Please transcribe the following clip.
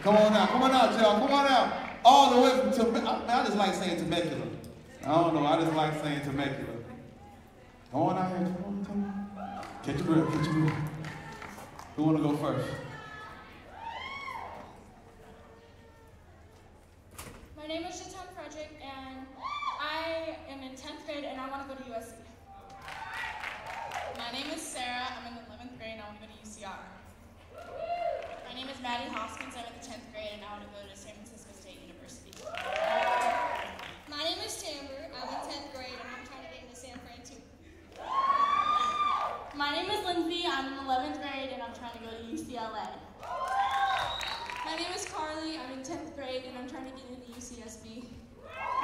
Come on out, y'all. Come on out. All the way from I just like saying Temecula. I don't know. I just like saying Temecula. Come on out here. Come on. Catch your breath. Catch your breath. Who want to go first? My name is Shaton Frederick, and I am in 10th grade, and I want to go to USC. My name is Sarah. I'm in the 11th grade, and I want to go to UCR. My name is Maddie Hoskins. I'm in the 10th grade, and I want to go to San Francisco State University. My name is Tamber. I'm in 10th grade, and I'm trying to get into San Fran too. My name is Lindsay. I'm in 11th grade, and I'm trying to go to UCLA. My name is Carly. I'm in 10th grade, and I'm trying to get into UCSB.